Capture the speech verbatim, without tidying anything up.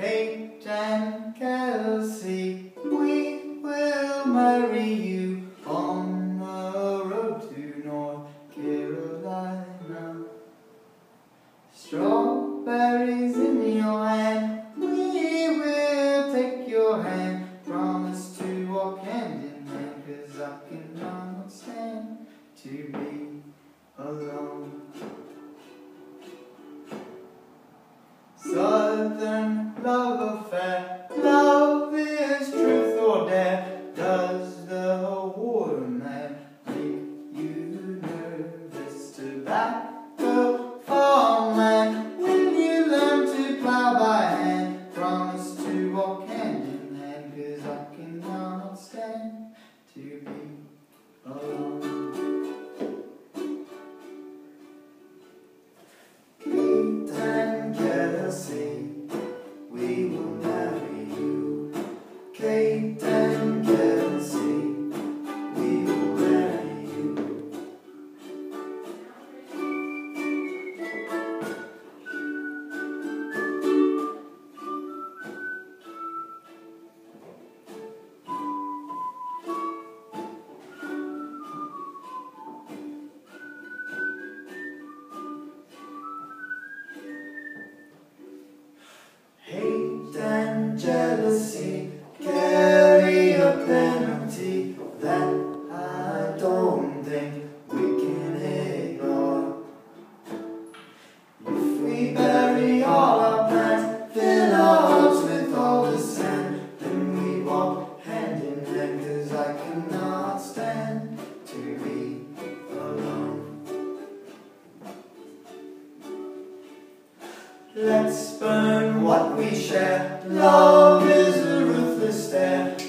Kate and Kelsey, we will marry you on the road to North Carolina. Strawberries in your hand, we will take your hand. Promise to walk hand in hand, 'cause I cannot stand to be alone. Southern love affair, love is truth or dare. Does the waterman make you nervous? Tobacco farmland, when you learn to plow by hand. Promise to walk hand in hand, 'cause I cannot stand to be alone. Kate and Kelsey, we will marry you. Kate and Kelsey, we will marry you. Hate and jealousy carry a penalty that I don't think we can ignore. If we bury all our plans, fill our hearts with all the sand, then we walk hand in hand, 'cause I cannot stand to be alone. Let's burn what we share. Love is a ruthless stare.